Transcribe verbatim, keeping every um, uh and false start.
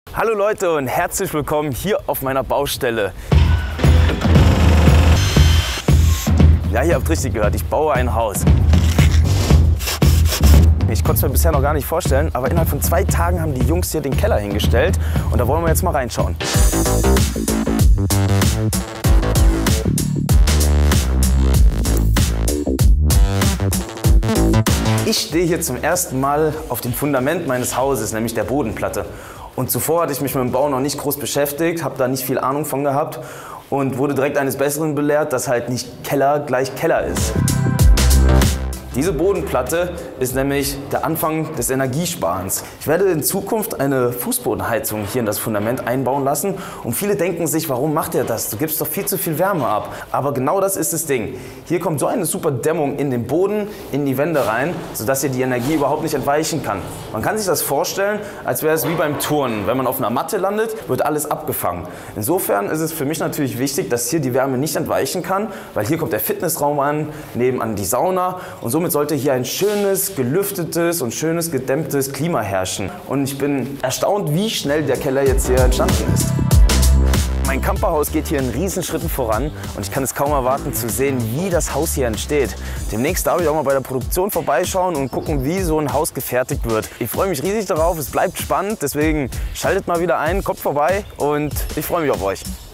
Hallo Leute und herzlich willkommen hier auf meiner Baustelle. Ja, ihr habt richtig gehört, ich baue ein Haus. Ich konnte es mir bisher noch gar nicht vorstellen, aber innerhalb von zwei Tagen haben die Jungs hier den Keller hingestellt und da wollen wir jetzt mal reinschauen. Ich stehe hier zum ersten Mal auf dem Fundament meines Hauses, nämlich der Bodenplatte. Und zuvor hatte ich mich mit dem Bau noch nicht groß beschäftigt, habe da nicht viel Ahnung von gehabt und wurde direkt eines Besseren belehrt, dass halt nicht Keller gleich Keller ist. Diese Bodenplatte ist nämlich der Anfang des Energiesparens. Ich werde in Zukunft eine Fußbodenheizung hier in das Fundament einbauen lassen und viele denken sich, warum macht er das? Du gibst doch viel zu viel Wärme ab. Aber genau das ist das Ding. Hier kommt so eine super Dämmung in den Boden, in die Wände rein, sodass hier die Energie überhaupt nicht entweichen kann. Man kann sich das vorstellen, als wäre es wie beim Turnen. Wenn man auf einer Matte landet, wird alles abgefangen. Insofern ist es für mich natürlich wichtig, dass hier die Wärme nicht entweichen kann, weil hier kommt der Fitnessraum an, nebenan die Sauna und somit sollte hier ein schönes, gelüftetes und schönes, gedämmtes Klima herrschen. Und ich bin erstaunt, wie schnell der Keller jetzt hier entstanden ist. Mein Camperhaus geht hier in Riesenschritten voran und ich kann es kaum erwarten zu sehen, wie das Haus hier entsteht. Demnächst darf ich auch mal bei der Produktion vorbeischauen und gucken, wie so ein Haus gefertigt wird. Ich freue mich riesig darauf, es bleibt spannend, deswegen schaltet mal wieder ein, kommt vorbei und ich freue mich auf euch.